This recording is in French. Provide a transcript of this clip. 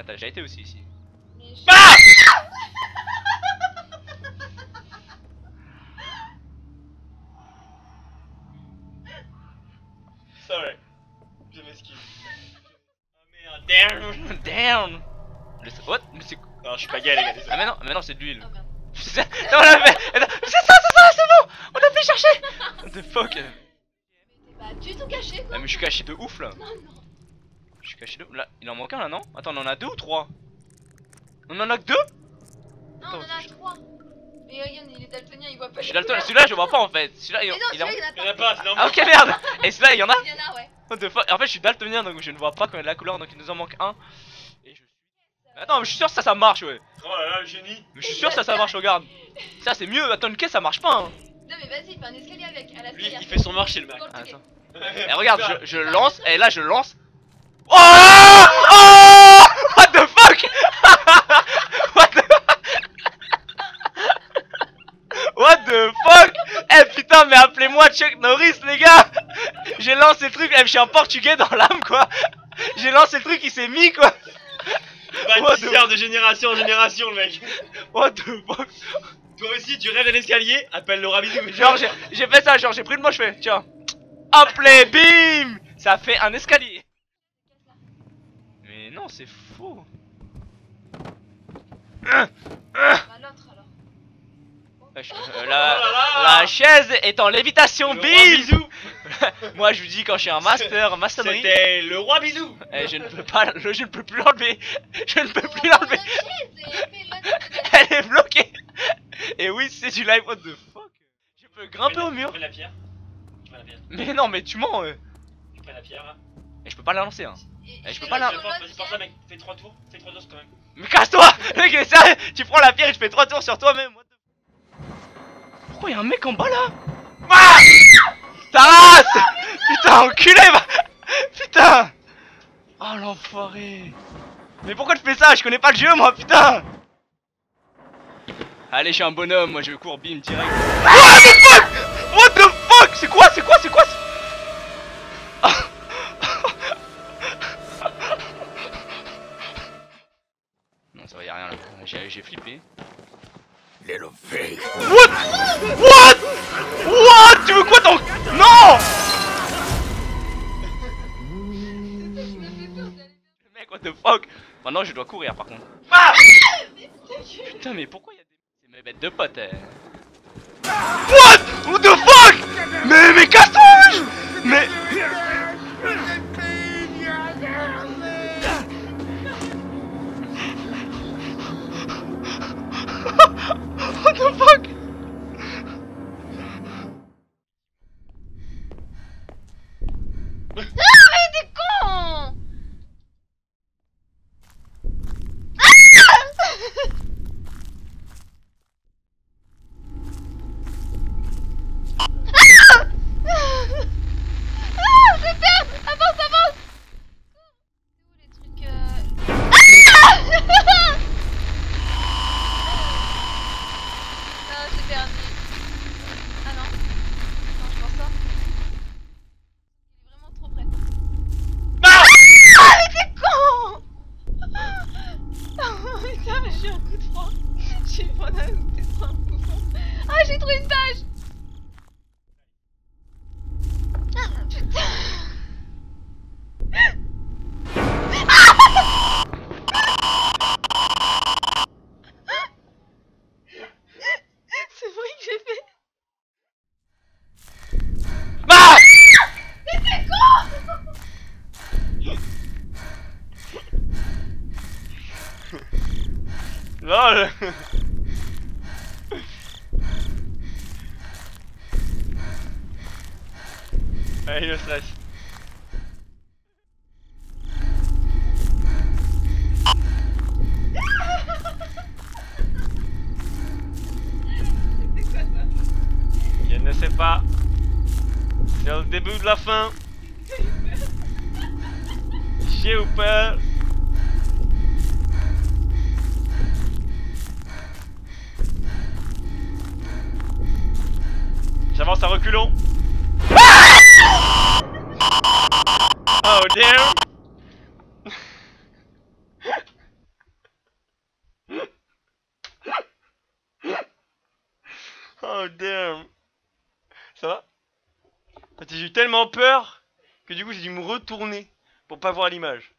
t'as déjà été aussi ici. Mais je... Ah Sorry. Je m'excuse. Oh merde, Damn. What? Mais c'est... non, je suis pas gay les gars, désolé. Ah mais non c'est de l'huile. Oh merde. Non, on l'a fait. C'est ça, c'est bon. On a pu chercher. What the fuck? Mais t'es pas du tout caché quoi. Ah mais je suis caché de ouf là. Non, non. Je suis caché de... Là, il en manque un là non? Attends, on en a 2 ou 3? On en a que 2? Non, Attends, on en a 3. Mais Yann, il est daltonien, il voit pas. Je suis dalton, celui-là je vois pas en fait. Celui-là Mais non, il est en... celui-là, il y en Il y en a a pas. pas, c'est normal. Ah ok merde. Et celui-là il y en a? Il y en a, ouais. What the fuck? En fait je suis daltonien donc je ne vois pas quand il y a de la couleur donc il nous en manque un. Et je suis... Attends mais je suis sûr que ça marche ouais. Oh là là, le génie. Mais je suis sûr que ça marche, regarde. Ça c'est mieux, attends une caisse ça marche pas hein. Non, mais vas-y, fais un escalier avec. À la Lui, salière. il fait son marché le mec. Go le Attends. ticket. Et regarde, je lance, et là je lance. Oh, oh what the fuck. What the... What the fuck. Eh putain mais appelez-moi Chuck Norris les gars. J'ai lancé le truc, je suis un portugais dans l'âme quoi. J'ai lancé le truc, il s'est mis quoi. Bâtisseur de génération en génération le mec. What the fuck. Toi aussi tu rêves d'un escalier, appelle Laura Bisou. Genre j'ai fait ça, genre j'ai pris le mot, je fais tiens. Hop les bim. Ça fait un escalier. Mais non c'est faux. Bah, l'autre alors. La chaise est en lévitation, Le roi bim. Bisou. Moi je vous dis quand je suis un mastery. C'était le roi Bisou. Je ne peux pas, je ne peux plus l'enlever. Je ne peux plus l'enlever. Elle est bloquée. Et oui c'est du live, what the fuck. Je peux grimper au mur. Tu prends la pierre. Tu prends la pierre. Mais non mais tu mens. Tu prends la pierre. Et je peux pas la lancer hein. Et je peux pas la- Porte la mec, fais 3 tours quand même. Mais casse-toi. Mec il est sérieux. Tu prends la pierre et je fais 3 tours sur toi-même. What the... Pourquoi y'a un mec en bas là? Ah ta race. Putain enculé va. Putain. Oh l'enfoiré. Mais pourquoi tu fais ça? Je connais pas le jeu moi putain. Allez je suis un bonhomme, moi je cours bim direct. What the fuck? What the fuck? C'est quoi? Non ça va y'a rien là, j'ai flippé. Little pig. What? Tu veux quoi ton... Non. Mec what the fuck? Maintenant je dois courir par contre. Ah putain mais pourquoi y'a des... C'est mes bêtes de potes What the fuck? Mais casse-toi. Mais... What the fuck? t'es con. Avance. C'est où les trucs Ah, j'ai perdu. Ah non. Non, je pense pas. Il est vraiment trop près. Ah, mais t'es con. Oh putain, mais j'ai un coup de froid. J'ai eu pendant un dessin un bouffon. Ah, j'ai trouvé une page. Ah, putain. C'est vrai que j'ai fait. Ah Mais t'es con. LOL. Allez le stress. Je ne sais pas. C'est le début de la fin. J'ai eu peur. J'avance à reculons. Oh damn. J'ai eu tellement peur que du coup j'ai dû me retourner pour pas voir l'image.